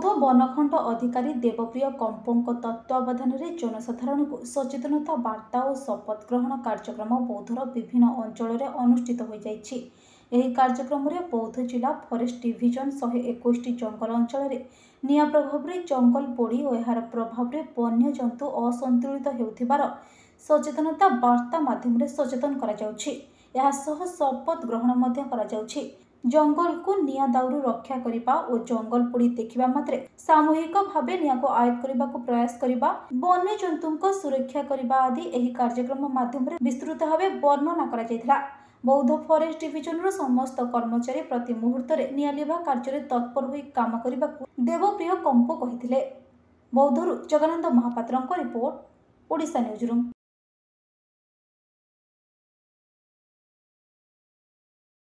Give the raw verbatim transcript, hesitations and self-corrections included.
बौद्ध बनखंड अधिकारी देवप्रिय कंपों तत्वावधान में जनसाधारण को सचेतनता वार्ता और शपथ ग्रहण कार्यक्रम बौद्धर विभिन्न अंचल में अनुष्ठित हो जाइछि। एही कार्यक्रम में बौद्ध जिला फरेस्ट डिविजन शहे इक्कीस जंगल अंचल में निया प्रभाव में जंगल पोड़ी और यार प्रभाव में वन्य जंतु असंतुलित हेउथिबार सचेतनता वार्ता माध्यम सचेतन करा जाउछि। यह सह शपथ ग्रहण मध्य करा जाउछि। जंगल को निया दाउरू रक्षा करिबा और जंगल पोड़ी देखिबा मात्रे सामूहिक भावे निया को आयत्त करिबा को प्रयास करिबा, वन्य जंतुंको सुरक्षा करिबा आदि एही कार्यक्रम माध्यम विस्तृत भावे वर्णना करा जायथिला। बौद्ध फरेस्ट डिविजन रो समस्त कर्मचारी प्रति मुहूर्त रे निया लिभा कार्य तत्पर होई काम करिबा को देवप्रिय कंपो कहिथिले। बौद्धरू जगन्नाथ महापात्रଙ୍କ रिपोर्ट, ओडिशा न्यूज रूम।